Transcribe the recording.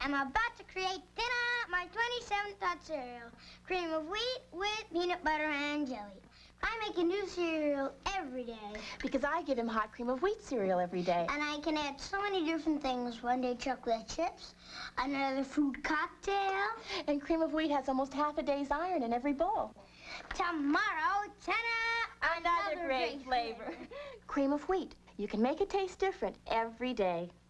I'm about to create dinner, my 27th thought cereal. Cream of wheat with peanut butter and jelly. I make a new cereal every day. Because I give him hot cream of wheat cereal every day. And I can add so many different things. One day chocolate chips, another fruit cocktail. And cream of wheat has almost half a day's iron in every bowl. Tomorrow, another great flavor. Cream of wheat. You can make it taste different every day.